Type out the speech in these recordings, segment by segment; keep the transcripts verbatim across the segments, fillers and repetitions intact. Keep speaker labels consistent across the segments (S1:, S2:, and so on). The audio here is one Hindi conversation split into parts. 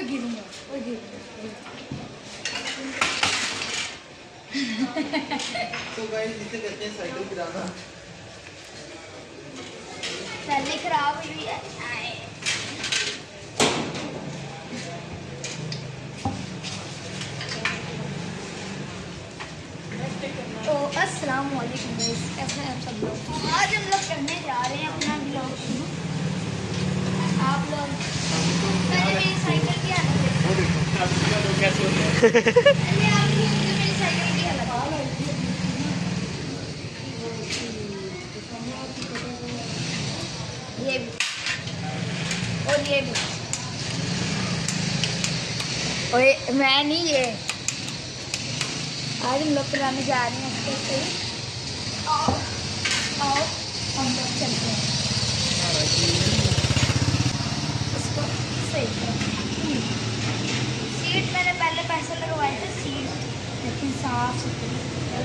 S1: गिरूंगा, ओए गिरूंगा।
S2: तो गाइस जिसे कहते हैं साइकिल गिराना,
S1: पहले खराब हुई है। तो अस्सलाम वालेकुम गाइस, कैसे हैं आप सब लोग। आज हम लोग करने जा रहे हैं अपना ब्लॉग शुरू। आप लोग पहले मेरी साइकिल की हालत देखो। कैसे होता है पहले आप लोग मेरी साइकिल की हालत ये भी और ये भी। ओए मैं नहीं, ये आज हम लोग कराने जा रहे हैं इसको सही। आओ आओ हम लोग चलते हैं इसको सही करें। सीट मैंने पहले पैसे लगवाए थे सीट, लेकिन साफ सुथरी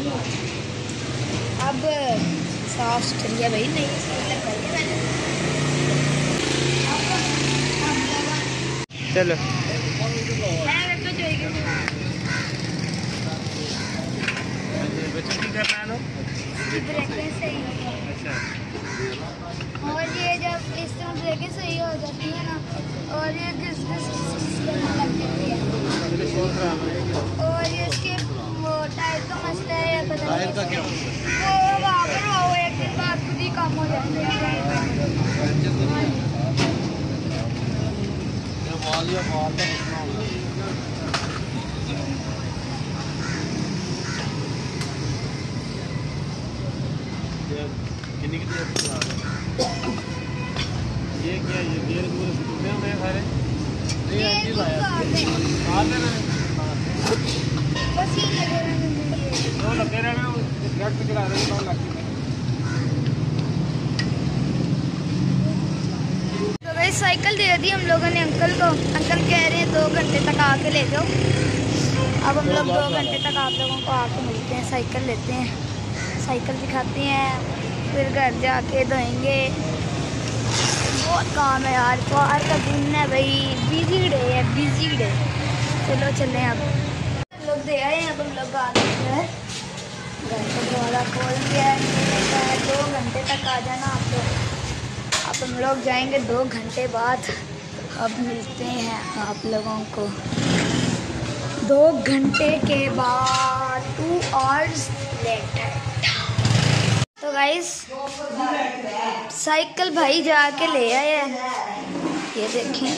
S1: अब साफ सुथरी है भाई, नहीं सीट लगवाई है मैंने।
S3: चलो
S1: ब्रेकें सही और ये जब इस तरह ब्रेकें सही हो जाती है ना, और ये घिस घिस करने लग जाती है, और ये इसके वो टायर का मसला है या पता नहीं
S2: का क्या
S1: वो वहाँ पर वो एक दिन बाद खुद ही कम हो जाती है।
S3: कितनी कितनी ये क्या ये गियर पूरे टूटे हुए हैं सारे।
S1: ये बस ये लगे रहने
S3: दो लगे रहना ट्रक पे चला रहे हैं लग के।
S1: तो भाई साइकिल दे दी हम लोगों ने अंकल को। अंकल कह रहे हैं दो घंटे तक आके ले जाओ। अब हम लोग दो घंटे तक आप लोगों को आके मिलते हैं, साइकिल लेते हैं, साइकिल दिखाते हैं, फिर घर जाके धोएंगे। बहुत काम है यार, त्योहार का दिन है भाई, बिजी डे है, बिजी डे। चलो चलें अब हम लोग दे आए हैं। अब हम लोग आ गए हैं, घर का दरवाज़ा खोल दिया है, दो घंटे तक आ जाना आप लोग। अब हम लोग जाएंगे दो घंटे बाद। अब मिलते हैं आप लोगों को दो घंटे के बाद, टू आवर्स लेटर। तो गाइस साइकिल भाई जाके ले आए हैं, ये देखें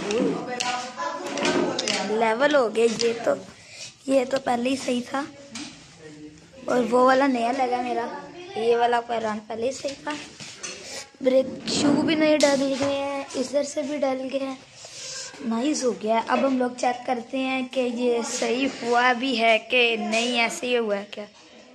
S1: लेवल हो गए। ये तो ये तो पहले ही सही था, और वो वाला नया लगा मेरा, ये वाला पैरान पहले ही सही था। ब्रेक शू भी नहीं डल गए हैं, इधर से भी डल गए हैं, नाइस हो गया। अब हम लोग चेक करते हैं कि ये सही हुआ भी है कि नहीं, ऐसे ही हुआ है क्या।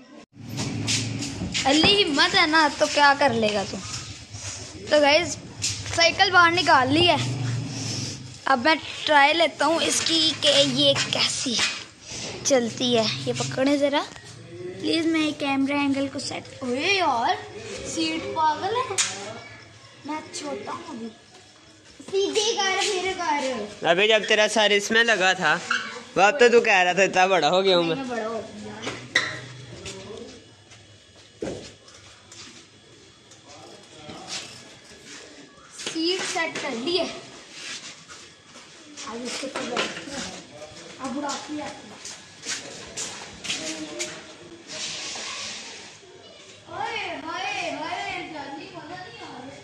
S1: अल्ली हिम्मत है ना तो क्या कर लेगा तू। तो गाइस साइकिल बाहर निकाल ली है, अब मैं ट्राई लेता हूँ इसकी कि ये कैसी चलती है। ये पकड़े ज़रा प्लीज़, मैं कैमरा एंगल को सेट। ओए यार सीट पागल है, मैं छोटा हूँ अभी। सीधी कर फिर कर।
S3: अबे जब तेरा सर इसमें लगा था वह तो तू कह रहा था इतना बड़ा हो गया हूँ मैं।
S1: मैं बड़ा हो गया। सीट सेट कर ली है, अब इसके तो बैठती है, अब उड़ाती है। ओए हाय हाय जल्दी मजा नहीं आ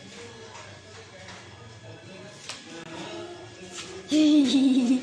S1: रहा।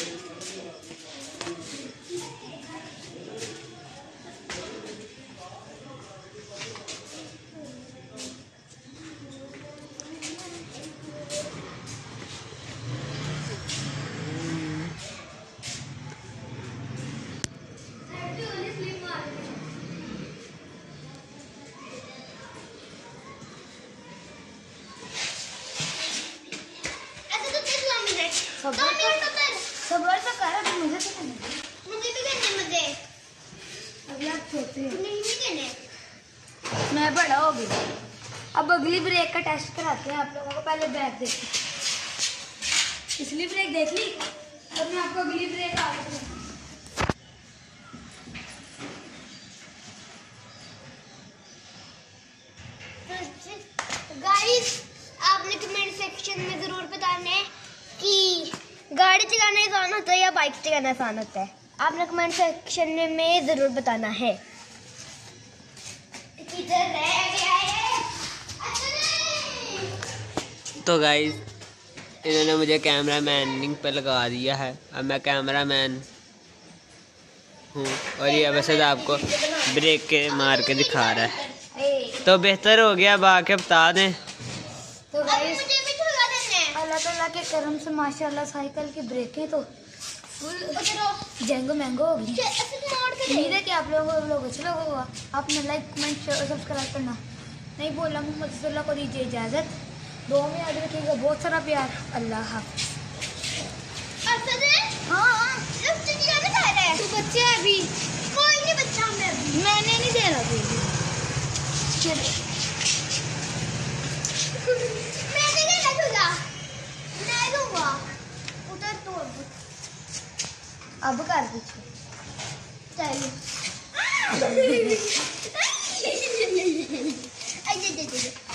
S1: सबर तो कर, मुझे तो करना, मुझे भी करने मुझे। अभी आप छोटे हैं, नहीं भी करने, मैं बड़ा हो गया। अब अगली ब्रेक का टेस्ट कराते हैं आप लोगों को। पहले ब्रेक देखिए, पिछली ब्रेक देख ली, और मैं आपको अगली ब्रेक आ रही हूँ।
S4: गाइस आपने कमेंट सेक्शन में जरूर बताना है कि गाड़ी चलाना आसान होता है या बाइक चलाना आसान होता है। आपने कमेंट सेक्शन में जरूर बताना है। किधर रह गया है?
S3: तो गाइस इन्होंने मुझे कैमरा मैनिंग पे लगा दिया है। अब मैं कैमरा मैन हूँ और ये वैसे आपको ब्रेक के मार के दिखा रहा है, तो बेहतर हो गया। अब आके बता दें।
S1: तो गाइस अल्लाह ताला के करम से माशाल्लाह साइकिल की ब्रेकें तो फुल जेंगो मैंगो हो गई। उम्मीद है कि आप लोगों को लोग अच्छा लगा होगा। आपने लाइक कमेंट शेयर सब्सक्राइब करना नहीं बोला। मोहम्मद रसूलुल्लाह को दीजिए इजाज़त। दो में याद रखिएगा। बहुत सारा प्यार। अल्लाह हाफ़िज़।
S4: हाँ तू बच्चे अभी कोई नहीं बच्चा मैं
S1: मैंने नहीं देना कोई
S4: मैं नहीं देना तुझा मैं दूंगा उधर तोड़ दे।
S1: अब कर पीछे
S4: चलो